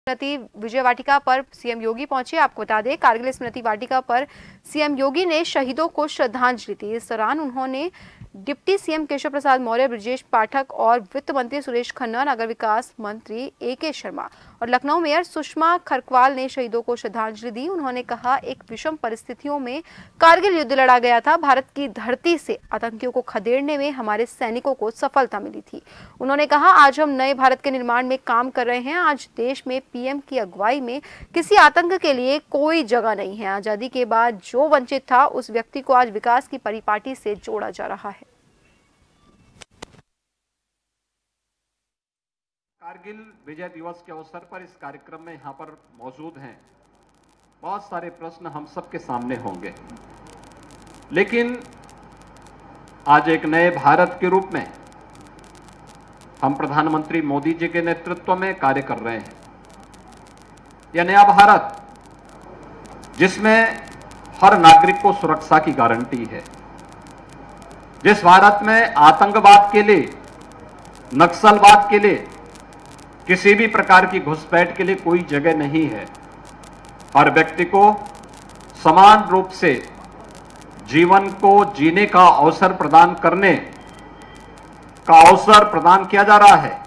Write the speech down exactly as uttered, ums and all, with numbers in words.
स्मृति विजय वाटिका पर सीएम योगी पहुंचे। आपको बता दें, कारगिल स्मृति वाटिका पर सीएम योगी ने शहीदों को श्रद्धांजलि दी। इस दौरान उन्होंने डिप्टी सीएम केशव प्रसाद मौर्य, ब्रजेश पाठक और वित्त मंत्री सुरेश खन्ना, नगर विकास मंत्री ए के शर्मा और लखनऊ मेयर सुषमा खरकवाल ने शहीदों को श्रद्धांजलि दी। उन्होंने कहा, एक विषम परिस्थितियों में कारगिल युद्ध लड़ा गया था। भारत की धरती से आतंकियों को खदेड़ने में हमारे सैनिकों को सफलता मिली थी। उन्होंने कहा, आज हम नए भारत के निर्माण में काम कर रहे हैं। आज देश में पीएम की अगुवाई में किसी आतंक के लिए कोई जगह नहीं है। आजादी के बाद जो वंचित था, उस व्यक्ति को आज विकास की परिपाटी से जोड़ा जा रहा है। कारगिल विजय दिवस के अवसर पर इस कार्यक्रम में यहां पर मौजूद हैं। बहुत सारे प्रश्न हम सबके सामने होंगे, लेकिन आज एक नए भारत के रूप में हम प्रधानमंत्री मोदी जी के नेतृत्व में कार्य कर रहे हैं। यह नया भारत जिसमें हर नागरिक को सुरक्षा की गारंटी है, जिस भारत में आतंकवाद के लिए, नक्सलवाद के लिए, किसी भी प्रकार की घुसपैठ के लिए कोई जगह नहीं है। हर व्यक्ति को समान रूप से जीवन को जीने का अवसर प्रदान करने का अवसर प्रदान किया जा रहा है।